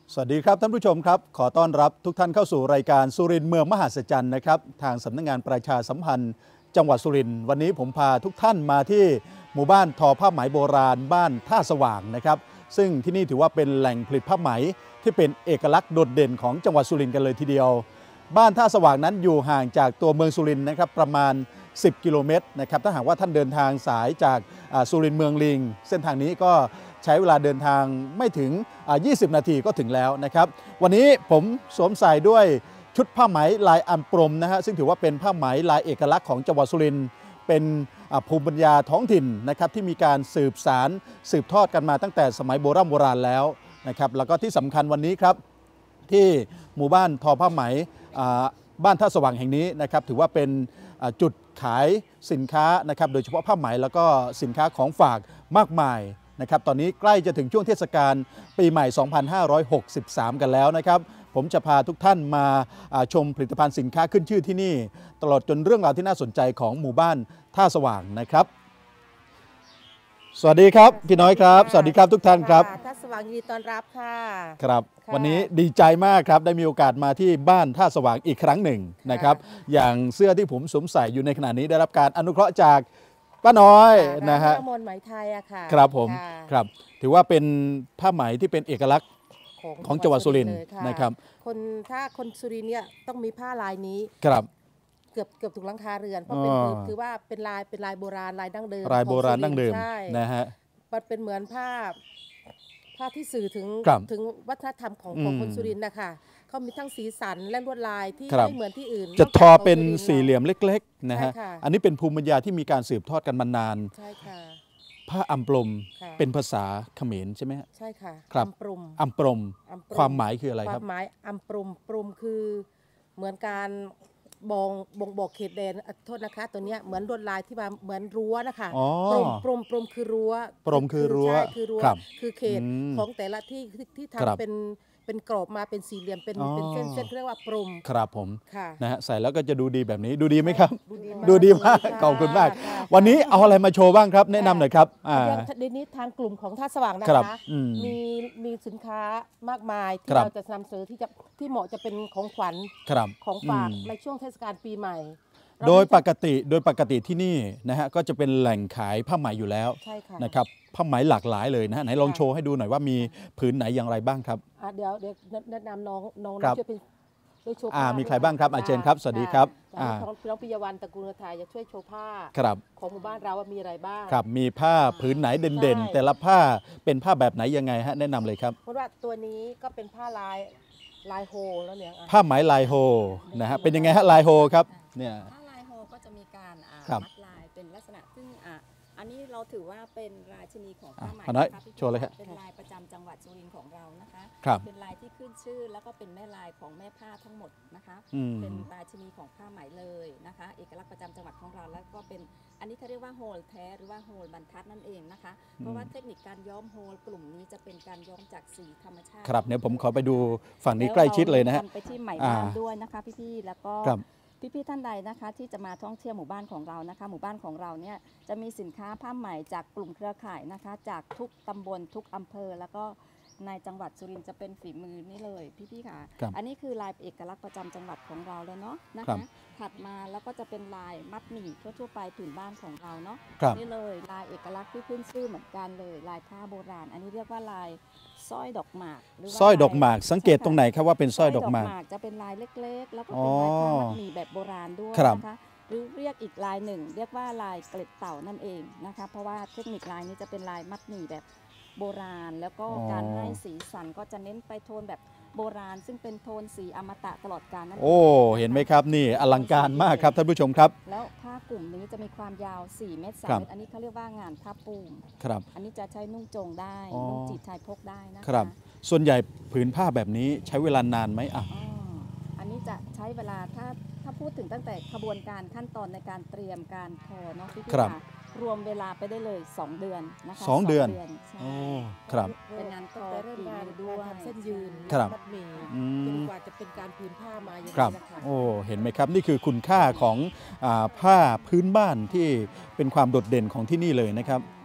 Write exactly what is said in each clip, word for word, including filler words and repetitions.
สวัสดีครับท่านผู้ชมครับขอต้อนรับทุกท่านเข้าสู่รายการสุรินทร์เมืองมหัศจรรย์นะครับทางสำนักงานประชาสัมพันธ์จังหวัดสุรินทร์วันนี้ผมพาทุกท่านมาที่หมู่บ้านทอผ้าไหมโบราณบ้านท่าสว่างนะครับซึ่งที่นี่ถือว่าเป็นแหล่งผลิตผ้าไหมที่เป็นเอกลักษณ์โดดเด่นของจังหวัดสุรินทร์กันเลยทีเดียวบ้านท่าสว่างนั้นอยู่ห่างจากตัวเมืองสุรินทร์นะครับประมาณสิบกิโลเมตรนะครับถ้าหากว่าท่านเดินทางสายจากสุรินทร์เมืองลิงเส้นทางนี้ก็ใช้เวลาเดินทางไม่ถึงยี่สิบนาทีก็ถึงแล้วนะครับวันนี้ผมสวมใส่ด้วยชุดผ้าไหมลายอัมปรมนะฮะซึ่งถือว่าเป็นผ้าไหมลายเอกลักษณ์ของจังหวัดสุรินทร์เป็นภูมิปัญญาท้องถิ่นนะครับที่มีการสืบสารสืบทอดกันมาตั้งแต่สมัยโบราณโบราณแล้วนะครับแล้วก็ที่สำคัญวันนี้ครับที่หมู่บ้านทอผ้าไหมบ้านท่าสว่างแห่งนี้นะครับถือว่าเป็นจุดขายสินค้านะครับโดยเฉพาะผ้าไหมแล้วก็สินค้าของฝากมากมายนะครับตอนนี้ใกล้จะถึงช่วงเทศกาลปีใหม่ สองพันห้าร้อยหกสิบสาม กันแล้วนะครับผมจะพาทุกท่านมาชมผลิตภัณฑ์สินค้าขึ้นชื่อที่นี่ตลอดจนเรื่องราวที่น่าสนใจของหมู่บ้านท่าสว่างนะครับสวัสดีครับพี่น้อยครับสวัสดีครับทุกท่านครับท่าสว่างยินดีต้อนรับค่ะครับวันนี้ดีใจมากครับได้มีโอกาสมาที่บ้านท่าสว่างอีกครั้งหนึ่งนะครับอย่างเสื้อที่ผมสวมใส่อยู่ในขณะนี้ได้รับการอนุเคราะห์จากป้าน้อยนะฮะผ้ามนไหมไทยอะค่ะครับผมครับถือว่าเป็นผ้าไหมที่เป็นเอกลักษณ์ของจังหวัดสุรินทร์นะครับคนถ้าคนสุรินทร์เนี่ยต้องมีผ้าลายนี้ครับเกือบเกือบถึงหลังคาเรือนเพราะเป็นคือว่าเป็นลายเป็นลายโบราณลายดั้งเดิมลายโบราณดั้งเดิมนะฮะมันเป็นเหมือนผ้าผ้าที่สื่อถึงถึงวัฒนธรรมของของคนสุรินทร์นะคะเขามีทั้งสีสันและลวดลายที่ไม่เหมือนที่อื่นจะทอเป็นสี่เหลี่ยมเล็กๆนะฮะอันนี้เป็นภูมิปัญญาที่มีการสืบทอดกันมานานใช่ค่ะผ้าอัมปรมเป็นภาษาเขมรใช่ไหมใช่ค่ะอัมปรมอัมปรมความหมายคืออะไรครับความหมายอัมปรมปรมคือเหมือนการบองบ่งบอกเขตแดนโทษนะคะตัวเนี้ยเหมือนลวดลายที่ว่าเหมือนรั้วนะคะปรมปรมปรมคือรั้วปรมคือรั้วคือรั้วคือเขตของแต่ละที่ที่ทำเป็นเป็นกรอบมาเป็นสี่เหลี่ยมเป็นเป็นเส้นเส้นเรียกว่าปรมครับผมนะฮะใส่แล้วก็จะดูดีแบบนี้ดูดีไหมครับดูดีมากขอบคุณมากวันนี้เอาอะไรมาโชว์บ้างครับแนะนำหน่อยครับเดี๋ยวนี้ทางกลุ่มของท่าสว่างนะคะมีมีสินค้ามากมายที่เราจะนำเสนอที่จะที่เหมาะจะเป็นของขวัญของฝากในช่วงเทศกาลปีใหม่โดยปกติโดยปกติที่นี่นะฮะก็จะเป็นแหล่งขายผ้าไหมอยู่แล้วนะครับผ้าไหมหลากหลายเลยนะฮะไหนลองโชว์ให้ดูหน่อยว่ามีผืนไหนอย่างไรบ้างครับเดี๋ยวเดี๋ยวแนะนำน้องน้องช่วยเป็นช่วยโชว์ผ้ามีใครบ้างครับอาเชนครับสวัสดีครับน้องปิยวันตระกูลไทยจะช่วยโชว์ผ้าของหมู่บ้านเราว่ามีอะไรบ้างครับมีผ้าผืนไหนเด่นๆแต่ละผ้าเป็นผ้าแบบไหนยังไงฮะแนะนำเลยครับเพราะว่าตัวนี้ก็เป็นผ้าลายลายโฮแล้วเนี่ยผ้าไหมลายโฮนะฮะเป็นยังไงฮะลายโฮครับเนี่ยก็จะมีการมัดลายเป็นลักษณะซึ่งอันนี้เราถือว่าเป็นราชินีของผ้าไหมนะคะโชว์เลยครับเป็นลายประจำจังหวัดสุรินทร์ของเรานะคะเป็นลายที่ขึ้นชื่อแล้วก็เป็นแม่ลายของแม่ผ้าทั้งหมดนะคะเป็นราชินีของผ้าไหมเลยนะคะเอกลักษณ์ประจำจังหวัดของเราแล้วก็เป็นอันนี้เขาเรียกว่าโฮลแท้หรือว่าโฮลบรรทัดนั่นเองนะคะเพราะว่าเทคนิคการย้อมโฮลกลุ่มนี้จะเป็นการย้อมจากสีธรรมชาติครับเดี๋ยวผมขอไปดูฝั่งนี้ใกล้ชิดเลยนะฮะไปที่ไหมบ้านด้วยนะคะพี่ๆแล้วก็พี่ๆท่านใดนะคะที่จะมาท่องเที่ยวหมู่บ้านของเรานะคะหมู่บ้านของเราเนี่ยจะมีสินค้าผ้าไหมจากกลุ่มเครือข่ายนะคะจากทุกตำบลทุกอำเภอแล้วก็ในจังหวัดสุรินทร์จะเป็นฝีมือนี่เลยพี่ๆค่ะอันนี้คือลายเอกลักษณ์ประจำจังหวัดของเราแล้วเนาะนะคะถัดมาแล้วก็จะเป็นลายมัดหมี่ทั่วๆไปผืนบ้านของเราเนาะนี่เลยลายเอกลักษณ์ที่ขึ้นชื่อเหมือนกันเลยลายผ้าโบราณอันนี้เรียกว่าลายสร้อยดอกหมากหรือสร้อยดอกหมากสังเกตตรงไหนครับว่าเป็นสร้อยดอกหมากจะเป็นลายเล็กๆแล้วก็เป็นลายผ้ามัดหมี่แบบโบราณด้วยนะคะหรือเรียกอีกลายหนึ่งเรียกว่าลายเกล็ดเต่านั่นเองนะคะเพราะว่าเทคนิคลายนี้จะเป็นลายมัดหมี่แบบโบราณแล้วก็การให้สีสันก็จะเน้นไปโทนแบบโบราณซึ่งเป็นโทนสีอมตะตลอดกาลนั่นเองโอ้เห็นไหมครับนี่อลังการมากครับท่านผู้ชมครับแล้วผ้ากลุ่มนี้จะมีความยาวสี่เมตรสามเมตรอันนี้เขาเรียกว่างานผ้าปูมครับอันนี้จะใช้นุ่งโจงได้นุ่งจีบชายพกได้นะครับส่วนใหญ่ผืนผ้าแบบนี้ใช้เวลานานไหมอ่ะอันนี้จะใช้เวลาถ้าถ้าพูดถึงตั้งแต่ขบวนการขั้นตอนในการเตรียมการทอเนาะพี่ค่ะรวมเวลาไปได้เลยสองเดือนนะคะสองเดือนโอ้ครับเป็นงานทอเริ่มงานด้วยเส้นยืนมัดหมี่จนกว่าจะเป็นการผืนผ้ามาอย่างนี้นะคะโอ้เห็นไหมครับนี่คือคุณค่าของผ้าพื้นบ้านที่เป็นความโดดเด่นของที่นี่เลยนะครับถั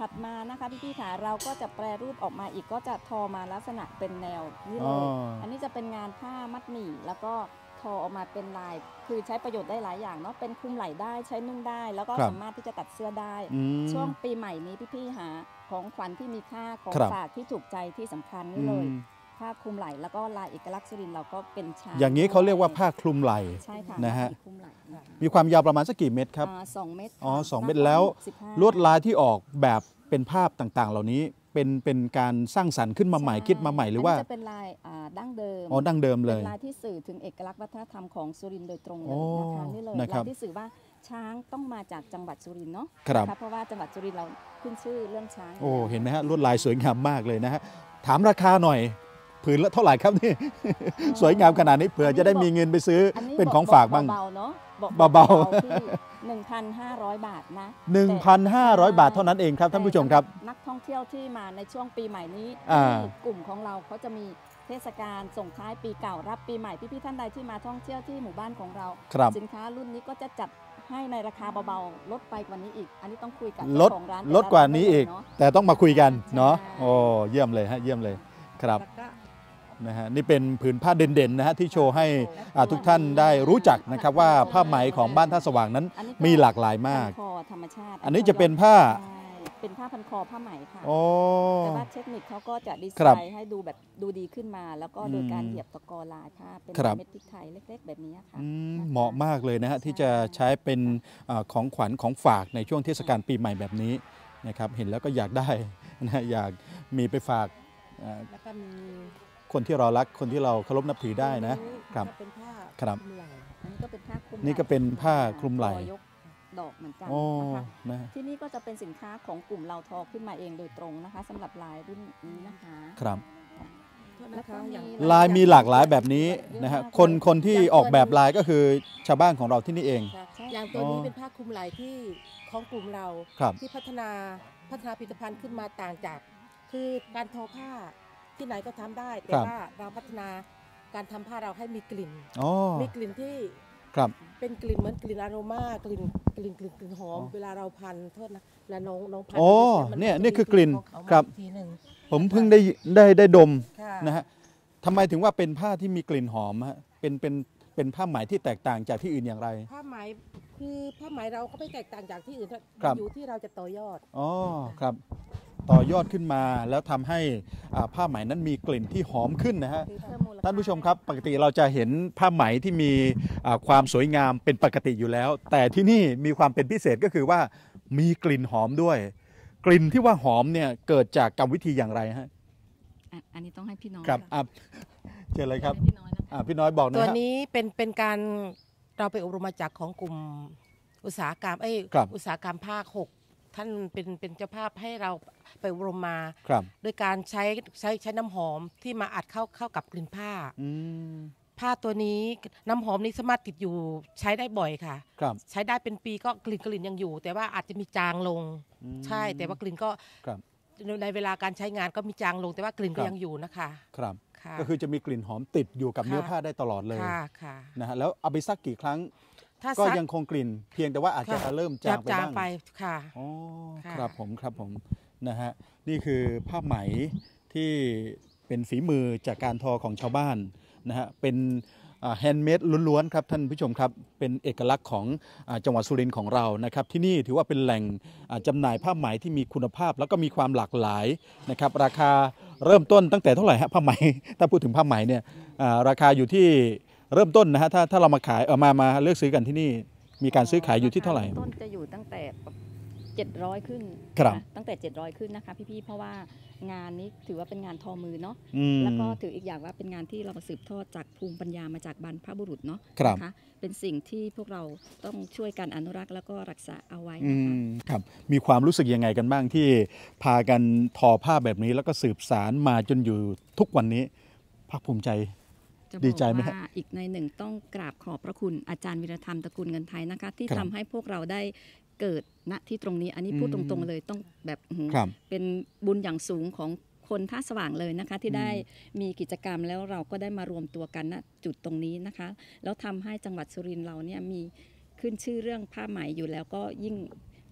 ถัดมานะคะพี่ๆค่ะเราก็จะแปรรูปออกมาอีกก็จะทอมาลักษณะเป็นแนวนี่เลย อันนี้จะเป็นงานผ้ามัดหมี่แล้วก็ทอออกมาเป็นลายคือใช้ประโยชน์ได้หลายอย่างเนาะเป็นคลุมไหล่ได้ใช้นุ่งได้ แล้วก็สามารถที่จะตัดเสื้อได้ช่วงปีใหม่นี้พี่ๆหาของขวัญที่มีค่าของฝากที่ถูกใจที่สำคัญนี่เลยผ้าคลุมไหล่แล้วก็ลายเอกลักษณ์สุรินทร์เราก็เป็นช้างอย่างนี้เขาเรียกว่าผ้าคลุมไหล่ใช่ค่ะนะฮะคลุมไหล่มีความยาวประมาณสักกี่เมตรครับสองเมตรอ๋อสองเมตรแล้วลวดลายที่ออกแบบเป็นภาพต่างๆ เหล่านี้เป็นเป็นการสร้างสรรค์ขึ้นมาใหม่คิดมาใหม่หรือว่าจะเป็นลายดั้งเดิมอ๋อดั้งเดิมเลยเป็นลายที่สื่อถึงเอกลักษณ์วัฒนธรรมของสุรินทร์โดยตรงเลยนะคะนี่เลยลายที่สื่อว่าช้างต้องมาจากจังหวัดสุรินทร์เนาะเพราะว่าจังหวัดสุรินทร์เราขึ้นชื่อเรื่องช้างโอ้เห็นไหมฮะลวดลายสวยงามมากเลยนะฮะถามราคาหน่อยผืนละเท่าไหร่ครับนี่สวยงามขนาดนี้เผื่อจะได้มีเงินไปซื้อเป็นของฝากบ้างเบาๆเนาะเบาๆที่หนึ่งพันห้าร้อยบาทนะหนึ่งพันห้าร้อยบาทเท่านั้นเองครับท่านผู้ชมครับนักท่องเที่ยวที่มาในช่วงปีใหม่นี้กลุ่มของเราเขาจะมีเทศกาลส่งท้ายปีเก่ารับปีใหม่พี่ๆท่านใดที่มาท่องเที่ยวที่หมู่บ้านของเราสินค้ารุ่นนี้ก็จะจัดให้ในราคาเบาๆลดไปกว่านี้อีกอันนี้ต้องคุยกับเจ้าของร้านลดกว่านี้อีกแต่ต้องมาคุยกันเนาะโอ้เยี่ยมเลยฮะเยี่ยมเลยครับนะฮะนี่เป็นผืนผ้าเด่นๆนะฮะที่โชว์ให้ทุกท่านได้รู้จักนะครับว่าผ้าไหมของบ้านท่าสว่างนั้นมีหลากหลายมากอันนี้จะเป็นผ้าเป็นผ้าพันคอผ้าไหมค่ะแต่ว่าเทคนิคเขาก็จะดีไซน์ให้ดูแบบดูดีขึ้นมาแล้วก็โดยการเหยียบตะกอลายผ้าเป็นเม็ดพริกไทยเล็กๆแบบนี้ค่ะเหมาะมากเลยนะฮะที่จะใช้เป็นของขวัญของฝากในช่วงเทศกาลปีใหม่แบบนี้นะครับเห็นแล้วก็อยากได้นะอยากมีไปฝากแล้วก็มีคนที่เรารักคนที่เราเคารพนับถือได้นะครับเป็นผ้าครับนี่ก็เป็นผ้าคลุมนี่ก็เป็นผ้าคลุมไหล่ดอกเหมือนกันนะคะที่นี่ก็จะเป็นสินค้าของกลุ่มเราทอขึ้นมาเองโดยตรงนะคะสำหรับลายรุ่นนี้นะคะครับลายมีหลากหลายแบบนี้นะฮะคนคนที่ออกแบบลายก็คือชาวบ้านของเราที่นี่เองอย่างตัวนี้เป็นผ้าคลุมไหล่ที่ของกลุ่มเราที่พัฒนาพัฒนาผลิตภัณฑ์ขึ้นมาต่างจากคือการทอผ้าที่ไหนก็ทำได้แต่ว่าเราพัฒนาการทำผ้าเราให้มีกลิ่นมีกลิ่นที่เป็นกลิ่นเหมือนกลิ่นอโรมากลิ่นกลิ่นกลิ่นกลิ่นหอมเวลาเราพันโทษนะแล้วน้องน้องพันโอ้เนี่ยนี่คือกลิ่นครับผมเพิ่งได้ได้ได้ดมนะฮะทำไมถึงว่าเป็นผ้าที่มีกลิ่นหอมฮะเป็นเป็นเป็นผ้าไหมที่แตกต่างจากที่อื่นอย่างไรผ้าไหมคือผ้าไหมเราก็ไม่แตกต่างจากที่อื่นอยู่ที่เราจะต่อยอดอ๋อครับต่อยอดขึ้นมาแล้วทำให้ผ้าไหมนั้นมีกลิ่นที่หอมขึ้นนะฮะท่านผู้ชมครับปกติเราจะเห็นผ้าไหมที่มีความสวยงามเป็นปกติอยู่แล้วแต่ที่นี่มีความเป็นพิเศษก็คือว่ามีกลิ่นหอมด้วยกลิ่นที่ว่าหอมเนี่ยเกิดจากกรรมวิธีอย่างไรฮะอันนี้ต้องให้พี่น้อยครับเชิญเลยครับพี่น้อยบอกนะตัวนี้เป็นเป็นการเราไปอบรมมาจากของกลุ่มอุตสาหกรรมเอ้ยอุตสาหกรรมภาคหกท่านเป็นเป็นเจ้าภาพให้เราไปอบรมมาโดยการใช้ใช้ใช้น้ำหอมที่มาอัดเข้าเข้ากับกลิ่นผ้าผ้าตัวนี้น้ำหอมนี้สามารถติดอยู่ใช้ได้บ่อยค่ะใช้ได้เป็นปีก็กลิ่นกลิ่นยังอยู่แต่ว่าอาจจะมีจางลงใช่แต่ว่ากลิ่นก็ในเวลาการใช้งานก็มีจางลงแต่ว่ากลิ่นก็ยังอยู่นะคะครับก็คือจะมีกลิ่นหอมติดอยู่กับเนื้อผ้าได้ตลอดเลยนะฮะแล้วเอาไปซักกี่ครั้งก็ยังคงกลิ่นเพียงแต่ว่าอาจจะเริ่มจางไปบ้างไปค่ะอ๋อครับผมครับผมนะฮะนี่คือผ้าไหมที่เป็นฝีมือจากการทอของชาวบ้านนะฮะเป็นแฮนด์เมดล้วนๆครับท่านผู้ชมครับเป็นเอกลักษณ์ของจังหวัดสุรินทร์ของเรานะครับที่นี่ถือว่าเป็นแหล่งจำหน่ายผ้าไหมที่มีคุณภาพแล้วก็มีความหลากหลายนะครับราคาเริ่มต้นตั้งแต่เท่าไหร่ฮะผ้าไหมถ้าพูดถึงผ้าไหมเนี่ยราคาอยู่ที่เริ่มต้นนะฮะถ้าถ้าเรามาขายเออมามาเลือกซื้อกันที่นี่มีการซื้อขายอยู่ที่เท่าไหร่ต้นจะอยู่ตั้งแต่เจ็ดร้อยขึ้นตั้งแต่เจ็ดร้อยขึ้นนะคะพี่ๆเพราะว่างานนี้ถือว่าเป็นงานทอมือเนาะแล้วก็ถืออีกอย่างว่าเป็นงานที่เราสืบทอดจากภูมิปัญญามาจากบรรพบุรุษเนาะนะคะเป็นสิ่งที่พวกเราต้องช่วยกันอนุรักษ์แล้วก็รักษาเอาไว้นะคะครับมีความรู้สึกยังไงกันบ้างที่พากันทอผ้าแบบนี้แล้วก็สืบสานมาจนอยู่ทุกวันนี้ภาคภูมิใจดีใจไหมครับอีกในหนึ่งต้องกราบขอบพระคุณอาจารย์วีรธรรมตระกูลเงินไทยนะคะที่ทำให้พวกเราได้เกิดณที่ตรงนี้อันนี้พูดตรงๆเลยต้องแบบเป็นบุญอย่างสูงของคนท่าสว่างเลยนะคะที่ได้มีกิจกรรมแล้วเราก็ได้มารวมตัวกันณจุดตรงนี้นะคะแล้วทำให้จังหวัดสุรินทร์เราเนี่ยมีขึ้นชื่อเรื่องผ้าไหมอยู่แล้วก็ยิ่ง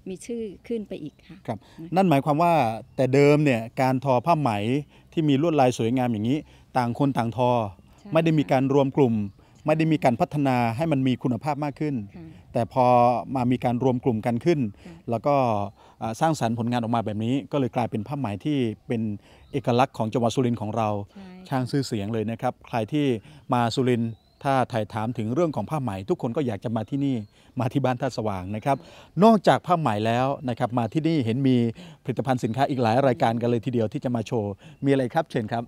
มีชื่อขึ้นไปอีกค่ะครับนั่นหมายความว่าแต่เดิมเนี่ยการทอผ้าไหมที่มีลวดลายสวยงามอย่างนี้ต่างคนต่างทอไม่ได้มีการรวมกลุ่มไม่ได้มีการพัฒนาให้มันมีคุณภาพมากขึ้นแต่พอมามีการรวมกลุ่มกันขึ้นแล้วก็สร้างสรรค์ผลงานออกมาแบบนี้ก็เลยกลายเป็นผ้าไหมที่เป็นเอกลักษณ์ของจังหวัดสุรินทร์ของเราช่างชื่อเสียงเลยนะครับใครที่มาสุรินทร์ถ้าถ่ายถามถึงเรื่องของผ้าไหมทุกคนก็อยากจะมาที่นี่มาที่บ้านท่าสว่างนะครับนอกจากผ้าไหมแล้วนะครับมาที่นี่เห็นมีผลิตภัณฑ์สินค้าอีกหลายรายการกันเลยทีเดียวที่จะมาโชว์มีอะไรครับเชิญครับ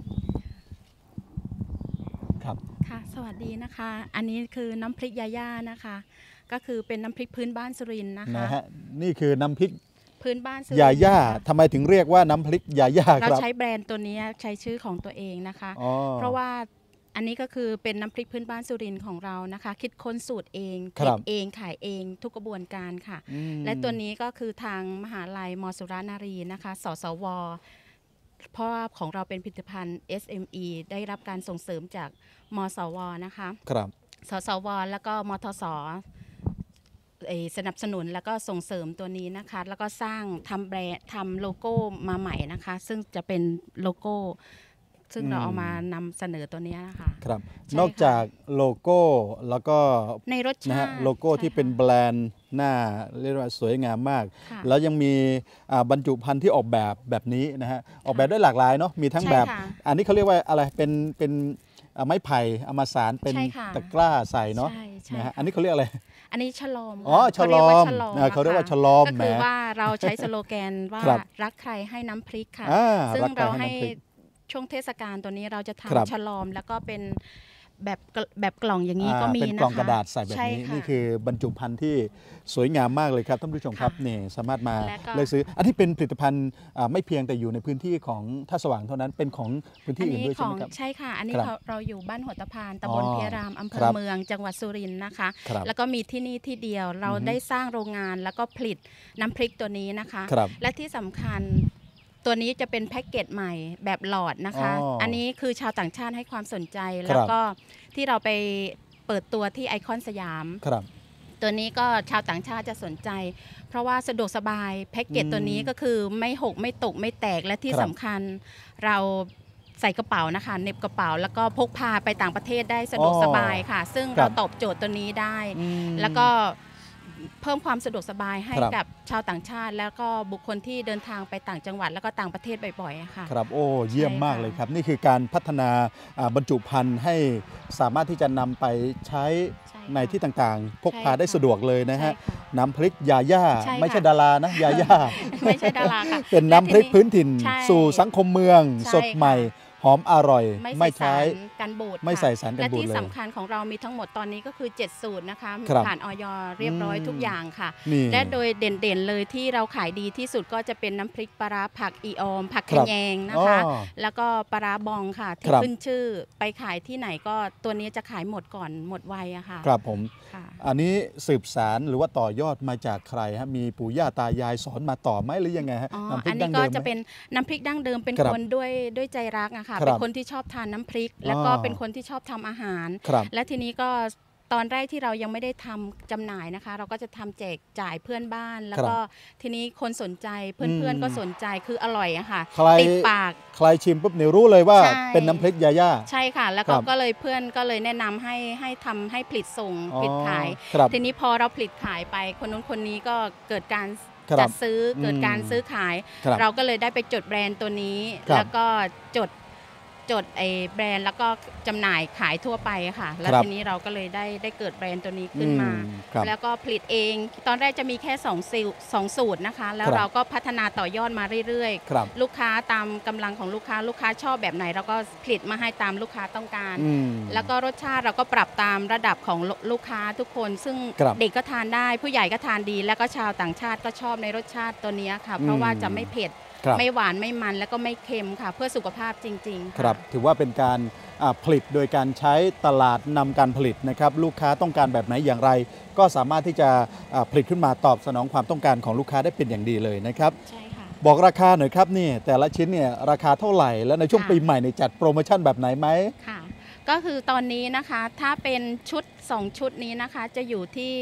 ครับค่ะสวัสดีนะคะอันนี้คือน้ำพริกยาย่านะคะก็คือเป็นน้ำพริกพื้นบ้านสุรินทร์นะคะนะฮะนี่คือน้ำพริกพื้นบ้านสุรินทร์ยาย่าทำไมถึงเรียกว่าน้ำพริกยาย่าครับเราใช้แบรนด์ตัวนี้ใช้ชื่อของตัวเองนะคะเพราะว่าอันนี้ก็คือเป็นน้ำพริกพื้นบ้านสุรินทร์ของเรานะคะคิดค้นสูตรเองผลิตเองขายเองทุกกระบวนการค่ะและตัวนี้ก็คือทางมหาลัยมสุรานารีนะคะสสวเพราะว่าของเราเป็นผลิตภัณฑ์ เอส เอ็ม อี ได้รับการส่งเสริมจากมสวนะคะครับสสวแล้วก็มทสสนับสนุนแล้วก็ส่งเสริมตัวนี้นะคะแล้วก็สร้างทำแบรนด์ทำโลโก้มาใหม่นะคะซึ่งจะเป็นโลโก้ซึ่งเราเอามานำเสนอตัวนี้นะคะครับนอกจากโลโก้แล้วก็ในรสชาติโลโก้ที่เป็นแบรนด์หน้าเรียกว่าสวยงามมากแล้วยังมีบรรจุภัณฑ์ที่ออกแบบแบบนี้นะฮะออกแบบได้หลากหลายเนาะมีทั้งแบบอันนี้เขาเรียกว่าอะไรเป็นเป็นไม้ไผ่เอามาสารเป็นตะกร้าใส่เนาะนะฮะอันนี้เขาเรียกอะไรอันนี้ฉลอมอ๋อฉลอมเขาเรียกว่าฉลอมก็คือว่าเราใช้สโลแกนว่ารักใครให้น้ำพริกค่ะซึ่งเราให้ช่วงเทศกาลตัวนี้เราจะทำฉลอมแล้วก็เป็นแบบแบบกล่องอย่างนี้ก็มีนะคะเป็นกล่องกระดาษใส่แบบนี้นี่คือบรรจุภัณฑ์ที่สวยงามมากเลยครับท่านผู้ชมครับนี่สามารถมาเลือกซื้ออันที่เป็นผลิตภัณฑ์ไม่เพียงแต่อยู่ในพื้นที่ของท่าสว่างเท่านั้นเป็นของพื้นที่อื่นด้วยใช่ไหมครับใช่ค่ะอันนี้เราอยู่บ้านหัวตะพานตำบลเพียรามอำเภอเมืองจังหวัดสุรินทร์นะคะแล้วก็มีที่นี่ที่เดียวเราได้สร้างโรงงานแล้วก็ผลิตน้ำพริกตัวนี้นะคะและที่สำคัญตัวนี้จะเป็นแพ็กเกจใหม่แบบหลอดนะคะ อ, อันนี้คือชาวต่างชาติให้ความสนใจแล้วก็ที่เราไปเปิดตัวที่ไอคอนสยามตัวนี้ก็ชาวต่างชาติจะสนใจเพราะว่าสะดวกสบายแพ็กเกจตัวนี้ก็คือไม่หกไม่ตกไม่แตกและที่สำคัญเราใส่กระเป๋านะคะเน็บกระเป๋าแล้วก็พกพาไปต่างประเทศได้สะดวกสบายค่ะซึ่งเราตอบโจทย์ตัวนี้ได้แล้วก็เพิ่มความสะดวกสบายให้กับชาวต่างชาติแล้วก็บุคคลที่เดินทางไปต่างจังหวัดแล้วก็ต่างประเทศบ่อยๆค่ะครับโอ้เยี่ยมมากเลยครับนี่คือการพัฒนาบรรจุภัณฑ์ให้สามารถที่จะนำไปใช้ในที่ต่างๆพกพาได้สะดวกเลยนะฮะน้ำพริกยาย่าไม่ใช่ดารานะยาย่าไม่ใช่ดาราค่ะเป็นน้ำพริกพื้นถิ่นสู่สังคมเมืองสดใหม่หอมอร่อยไม่ใช้กันบูดไม่ใส่สารกันบูดเลยและที่สำคัญของเรามีทั้งหมดตอนนี้ก็คือเจ็ดสูตรนะคะผ่านอย.เรียบร้อยทุกอย่างค่ะและโดยเด่นๆเลยที่เราขายดีที่สุดก็จะเป็นน้ำพริกปลาร้าผักอีออมผักขะแยงนะคะแล้วก็ปลาร้าบองค่ะที่ขึ้นชื่อไปขายที่ไหนก็ตัวนี้จะขายหมดก่อนหมดไวอะค่ะครับผมอันนี้สืบสารหรือว่าต่อยอดมาจากใครฮะมีปู่ย่าตายายสอนมาต่อไหมหรือยังไงฮะน้ำพริกดั้งเดิมอันนี้ก็จะเป็นน้ำพริกดั้งเดิมเป็นคนด้วยด้วยใจรักอะค่ะเป็นคนที่ชอบทานน้ำพริกแล้วก็เป็นคนที่ชอบทำอาหารและทีนี้ก็ตอนแรกที่เรายังไม่ได้ทำจำหน่ายนะคะเราก็จะทำแจกจ่ายเพื่อนบ้านแล้วก็ทีนี้คนสนใจเพื่อนๆก็สนใจคืออร่อยอะค่ะติดปากใครชิมปุ๊บเนี่ยรู้เลยว่าเป็นน้ำพริกยาย่าใช่ค่ะแล้วก็เลยเพื่อนก็เลยแนะนำให้ให้ทำให้ผลิตส่งผลิตขายทีนี้พอเราผลิตขายไปคนนู้นคนนี้ก็เกิดการจัดซื้อเกิดการซื้อขายเราก็เลยได้ไปจดแบรนด์ตัวนี้แล้วก็จดจดไอ้แบรนด์แล้วก็จำหน่ายขายทั่วไปค่ะแล้วทีนี้เราก็เลยได้ได้เกิดแบรนด์ตัวนี้ขึ้นมาแล้วก็ผลิตเองตอนแรกจะมีแค่สองสูตรสองสูตรนะคะแล้วเราก็พัฒนาต่อยอดมาเรื่อยๆลูกค้าตามกำลังของลูกค้าลูกค้าชอบแบบไหนเราก็ผลิตมาให้ตามลูกค้าต้องการแล้วก็รสชาติเราก็ปรับตามระดับของลูกค้าทุกคนซึ่งเด็กก็ทานได้ผู้ใหญ่ก็ทานดีแล้วก็ชาวต่างชาติก็ชอบในรสชาติตัวนี้ค่ะเพราะว่าจะไม่เผ็ดไม่หวานไม่มันแล้วก็ไม่เค็มค่ะเพื่อสุขภาพจริงๆครับถือว่าเป็นการผลิตโดยการใช้ตลาดนำการผลิตนะครับลูกค้าต้องการแบบไหนอย่างไรก็สามารถที่จะผลิตขึ้นมาตอบสนองความต้องการของลูกค้าได้เป็นอย่างดีเลยนะครับใช่ค่ะบอกราคาหน่อยครับนี่แต่ละชิ้นเนี่ยราคาเท่าไหร่แล้วในช่วงปีใหม่ในจัดโปรโมชั่นแบบไหนไหมค่ะก็คือตอนนี้นะคะถ้าเป็นชุดสองชุดนี้นะคะจะอยู่ที่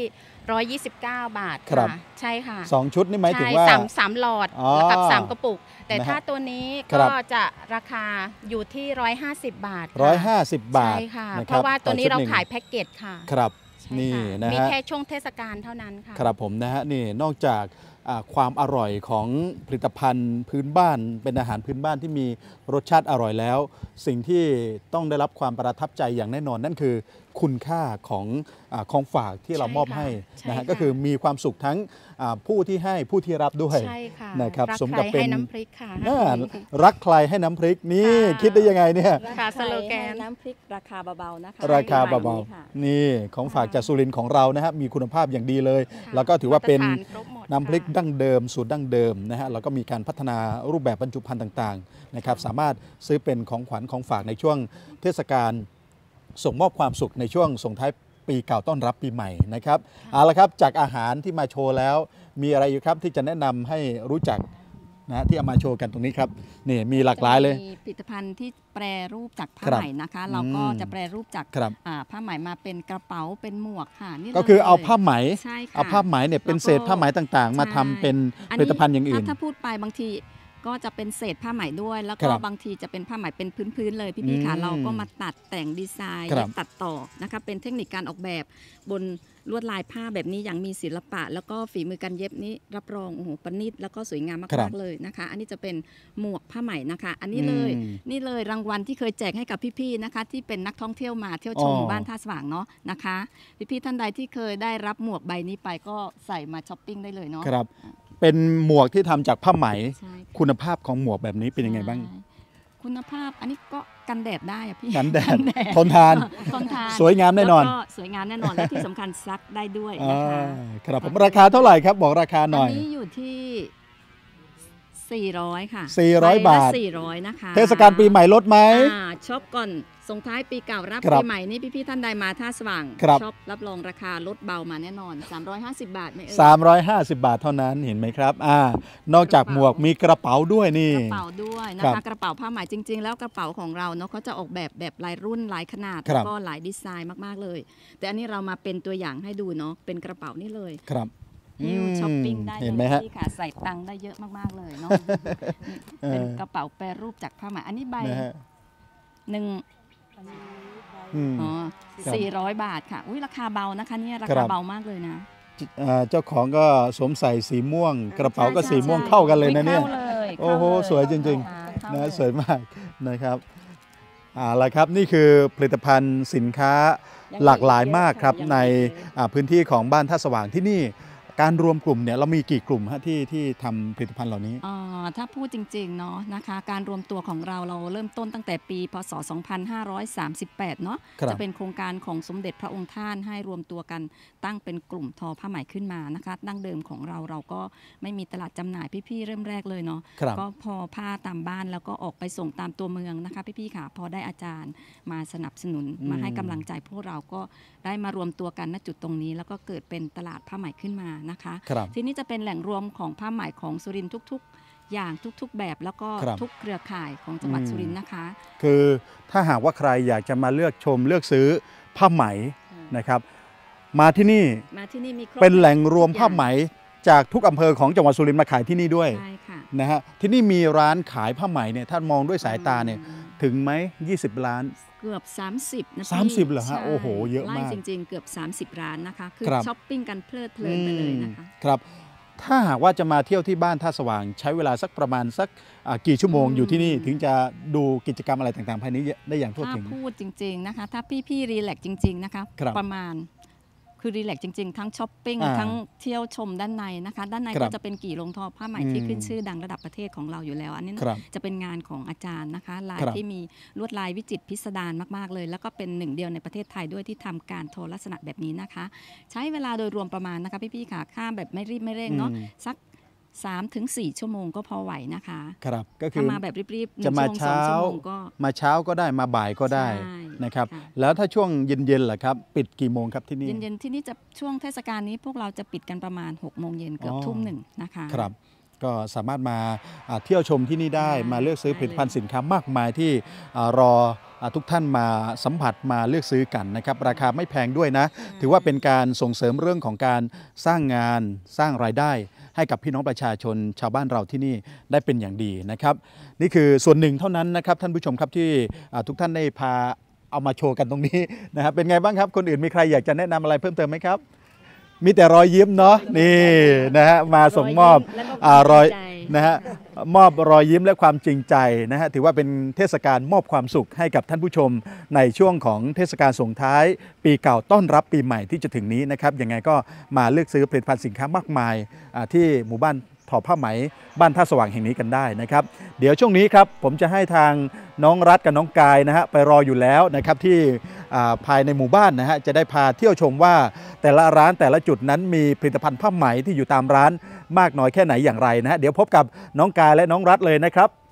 ร้อยยี่สิบเก้าบาทครับค่ะใช่ค่ะสองชุดนี่หมายถึงว่าใช่สามสามหลอดอ๋อแล้วกับสามกระปุก แต่นะฮะถ้าตัวนี้ครัก็บจะราคาอยู่ที่ร้อยห้าสิบบาทค่ะร้อยห้าสิบบาทใช่ค่ะนเพราะว่าตัวนี้ต่อชุดเราหงขายแพ็กเกจค่ะครับใช่นี่ค่ะนะมีฮะแค่ช่วงเทศกาลเท่านั้นค่ะครับผมนะฮะนี่นอกจากอ่าความอร่อยของผลิตภัณฑ์พื้นบ้านเป็นอาหารพื้นบ้านที่มีรสชาติอร่อยแล้ว สิ่งที่ต้องได้รับความประทับใจอย่างแน่นอนนั่นคือคุณค่าของอาของฝากที่เรามอบให้ใช่ค่ะนะฮะใช่ค่ะก็คือมีความสุขทั้งอ่าผู้ที่ให้ผู้ที่รับด้วยใช่ค่ะนะครับรักสมใคกับรเป็นให้น้ำพริกค่ะอ่ารักใครให้น้ำพริกนี่ค่ะคิดได้ยังไงเนี่ยค่ะสโลแกนให้น้ำพริกราคาเบาๆนะคะราคาปีใหม่เบานี้ค่ะๆนี่ของฝากจากสุรินทร์ของเรานะฮะมีคุณภาพอย่างดีเลยค่ะแล้วก็ถือว่าเป็นมาตรฐานครบหมดน้ำพริกค่ะดั้งเดิมสูตรดั้งเดิมนะฮะแล้วก็มีการพัฒนารูปแบบบรรจุภัณฑ์ต่างๆนะครับสามารถซื้อเป็นของขวัญของฝากในช่วงเทศกาลส่งมอบความสุขในช่วงส่งท้ายปีเก่าต้อนรับปีใหม่นะครับเอาละครับจากอาหารที่มาโชว์แล้ว มีอะไรอยู่ครับที่จะแนะนำให้รู้จักนะฮะที่เอามาโชว์กันตรงนี้ครับนี่มีหลากหลายเลยจะมีผลิตภัณฑ์ที่แปรรูปจากผ้าครับไหมนะคะ เราก็อืมจะแปรรูปจากครับอ่าผ้าไหมมาเป็นกระเป๋าเป็นหมวกค่ะนี่ก็คือเอาลยผ้าไหมใช่ค่ะเอาผ้าไหมเนี่ยเป็นเศษผ้าไหมต่างๆ มาทำเป็นผลิตภัณฑ์อย่างอื่นถ้าถ้าพูดไปบางทีก็จะเป็นเศษผ้าไหมด้วย แล้วคก็รับบางทีจะเป็นผ้าไหมเป็นพื้นๆเลยพี่ๆค่ะอืมเราก็มาตัดแต่งดีไซน์ครับตัดต่อนะคะเป็นเทคนิคการออกแบบบนลวดลายผ้าแบบนี้อย่างมีศิลปะ แล้วก็ฝีมือการเย็บนี้รับรองโอ้โหประณีตแล้วก็สวยงามครัมาบกๆเลยนะคะ อันนี้จะเป็นหมวกผ้าไหมนะคะ อันนี้เลยอืมนี่เลยรางวัลที่เคยแจกให้กับพี่ๆนะคะ ที่เป็นนักท่องเที่ยวมาเที่ยวชมอ๋อหมู่บ้านท่าสว่างเนาะนะคะ พี่ๆท่านใดที่เคยได้รับหมวกใบนี้ไปก็ใส่มาช้อปปิ้งได้เลยเนาะครับ เป็นหมวกที่ทำจากผ้าไหมใช่ค่ะคุณภาพของหมวกแบบนี้เป็นยังไงบ้างใช่คุณภาพอันนี้ก็กันแดดได้อะพี่กันแดดทนทานทนทานสวยงามแน่นอนล้วก็สวยงามแน่นอน และที่สำคัญซักได้ด้วยอ่านะคะครับผมราคาเท่าไหร่ครับบอกราคาหน่อยอันนี้อยู่ที่สี่ร้อยค่ะสี่ร้อยใละบาทสี่ร้อยนะคะเทศกาลปีใหม่ลดไหมอ่าช็อปก่อนส่งท้ายปีเก่ารับครับปีใหม่นี่พี่ๆท่านใดมาท่าสว่างครับช็อปรับรองราคาลดเบามาแน่นอน สามร้อยห้าสิบบาทไม่เอ่ยสามร้อยห้าสิบบาทเท่านั้นเห็นไหมครับอ่านอกจากหมวกมีกระเป๋าด้วยนี่กระเป๋าด้วยนะครัคะบกระเป๋าผ้าไหมจริง ๆ แล้วกระเป๋าของเราเนาะเขาจะออกแบบแบบหลายรุ่นหลายขนาดครัแล้บวก็หลายดีไซน์มากๆเลย แต่อันนี้เรามาเป็นตัวอย่างให้ดูเนาะเป็นกระเป๋านี่เลยครับฮิ้วช้อปปิ้งได้เห็นไหมฮะที่ค่ะใส่ตังค์ได้เยอะมากๆเลยเนาะเออเป็นกระเป๋าแปรรูปจากผ้าไหมอันนี้ใบนะฮะหนึ่งอืมอ๋อครับสี่ร้อยบาทค่ะอุ้ยราคาเบานะคะเนี่ยราครัคาบเบามากเลยนะอ่าเจ้าของก็สวมใส่สีม่วง กระเป๋าก็สีม่วงเข้ากันเลยนะเนี่ยข้าเลยโอ้โหเข้าเลยสวยจริงเข้านะเลยสวยมากนะครับเอาละครับนี่คือผลิตภัณฑ์สินค้าหลากหลายมากครับในอ่าพื้นที่ของบ้านท่าสว่างที่นี่การรวมกลุ่มเนี่ยเรามีกี่กลุ่มฮะที่ที่ทำผลิตภัณฑ์เหล่านี้อ่าถ้าพูดจริงๆเนาะนะคะการรวมตัวของเราเราเริ่มต้นตั้งแต่ปีพศ สองพันห้าร้อยสามสิบแปด เนาะครับจะเป็นโครงการของสมเด็จพระองค์ท่านให้รวมตัวกันตั้งเป็นกลุ่มทอผ้าไหมขึ้นมานะคะดั้งเดิมของเราเราก็ไม่มีตลาดจำหน่ายพี่ๆเริ่มแรกเลยเนาะครับก็พอผ้าตามบ้านแล้วก็ออกไปส่งตามตัวเมืองนะคะพี่ๆค่ะพอได้อาจารย์มาสนับสนุนอืมมาให้กำลังใจพวกเราก็ได้มารวมตัวกันณจุดตรงนี้ แล้วก็เกิดเป็นตลาดผ้าไหมขึ้นมานะคะครับที่นี่จะเป็นแหล่งรวมของผ้าไหมของสุรินทร์ทุกๆ อย่างทุกๆ แบบแล้วก็ครับทุกเครือข่ายของจังหวัดอืมสุรินทร์นะคะคือถ้าหากว่าใครอยากจะมาเลือกชมเลือกซื้อผ้าไหมนะครับ มาที่นี่มาที่นี่มีครบเป็นแหล่งรวมทุกอย่ผ้าไหมจากทุกอำเภอของจังหวัดสุรินทร์มาขายที่นี่ด้วยใช่ค่ะนะฮะที่นี่มีร้านขายผ้าไหมเนี่ยถ้ามองด้วยสายตาเนี่ยอืมถึงไหมยี่สิบล้านเกือบ สามสิบ นะพี่สามสิบเหรอฮะใช่โอ้โหเยอะมากไล่จริงๆ เกือบ สามสิบ ร้านนะคะ คือครับช้อปปิ้งกันเพลิดเพลินไปเลยนะคะอืมครับ ถ้าหากว่าจะมาเที่ยวที่บ้านท่าสว่าง ใช้เวลาสักประมาณสักอ่ากี่ชั่วโมงอืมอยู่ที่นี่ถึงจะดูกิจกรรมอะไรต่างๆภายในได้อย่างทั่วถ้าถึงพูดจริงๆนะคะ ถ้าพี่ๆรีแลกซ์จริงๆนะคะครับประมาณคือรีแลกซ์จริงๆ ทั้งช้อปปิ้งอ่าทั้งเที่ยวชมด้านในนะคะ ด้านในครัก็บจะเป็นกี่โรงทอผ้าไหมอืมที่ขึ้นชื่อดังระดับประเทศของเราอยู่แล้ว อันนี้ครับจะเป็นงานของอาจารย์นะคะลายครับที่มีลวดลายวิจิตรพิสดารมากๆเลย แล้วก็เป็นหนึ่งเดียวในประเทศไทยด้วยที่ทำการโทรลักษณะแบบนี้นะคะ ใช้เวลาโดยรวมประมาณนะคะพี่ๆค่ะค่าแบบไม่รีบไม่เร่งเนาะอืมสัก สามถึงสี่ ชั่วโมงก็พอไหวนะคะครับก็คืถ้าอมาแบบรีบๆหนึ่งจะมาชั่วโงสองเช้าชั่วโมงก็มาเช้าก็ได้มาบ่ายก็ได้ใช่นะครับค่ะแล้วถ้าช่วงเย็นๆล่ะครับ ปิดกี่โมงครับที่นี่เย็นๆที่นี่จะช่วงเทศกาลนี้พวกเราจะปิดกันประมาณหกโมงเย็นเกือบอ๋อทุ่มหนึ่งนะคะครับ ก็สามารถมาอ่าเที่ยวชมที่นี่ได้ได้มาเลือกซื้อได้ผลิตภัณฑ์เลยสินค้ามากมายที่อ่ารอทุกท่านมาสัมผัสมาเลือกซื้อกันนะครับราคาไม่แพงด้วยนะถือว่าเป็นการส่งเสริมเรื่องของการสร้างงานสร้างรายได้ให้กับพี่น้องประชาชนชาวบ้านเราที่นี่ได้เป็นอย่างดีนะครับนี่คือส่วนหนึ่งเท่านั้นนะครับท่านผู้ชมครับที่ทุกท่านได้พาเอามาโชว์กันตรงนี้นะครับเป็นไงบ้างครับคนอื่นมีใครอยากจะแนะนำอะไรเพิ่มเติมไหมครับมีแต่รอยยิ้มเนาะนี่นะฮะมาส่งมอบรอยนะฮะมอบรอยยิ้มและความจริงใจนะฮะถือว่าเป็นเทศกาลมอบความสุขให้กับท่านผู้ชมในช่วงของเทศกาลส่งท้ายปีเก่าต้อนรับปีใหม่ที่จะถึงนี้นะครับยังไงก็มาเลือกซื้อผลิตภัณฑ์สินค้ามากมายที่หมู่บ้านทอผ้าไหมบ้านท่าสว่างแห่งนี้กันได้นะครับเดี๋ยวช่วงนี้ครับผมจะให้ทางน้องรัฐกับน้องกายนะฮะไปรออยู่แล้วนะครับที่ภายในหมู่บ้านนะฮะจะได้พาเที่ยวชมว่าแต่ละร้านแต่ละจุดนั้นมีผลิตภัณฑ์ผ้าไหมที่อยู่ตามร้านมากน้อยแค่ไหนอย่างไรนะฮะเดี๋ยวพบกับน้องกายและน้องรัฐเลยนะครับ